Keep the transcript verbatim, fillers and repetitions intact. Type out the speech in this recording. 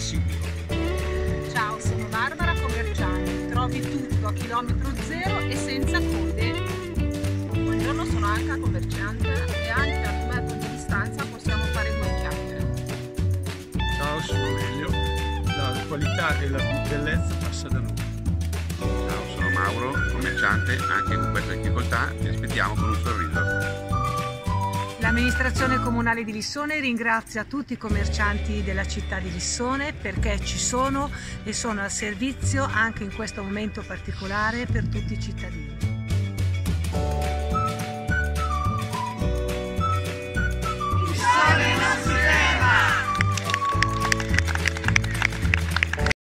sicuro. Ciao, sono Barbara, commerciante. Trovi tutto a chilometro zero e senza code. Buongiorno, sono Anca, commerciante, e anche a un metro di distanza possiamo fare due chiacchiere. Ciao, sono Elio. La qualità e la bellezza passa da noi. Ciao, sono Mauro, commerciante. Anche con questa difficoltà ti aspettiamo con un sorriso. L'amministrazione comunale di Lissone ringrazia tutti i commercianti della città di Lissone perché ci sono e sono al servizio anche in questo momento particolare per tutti i cittadini.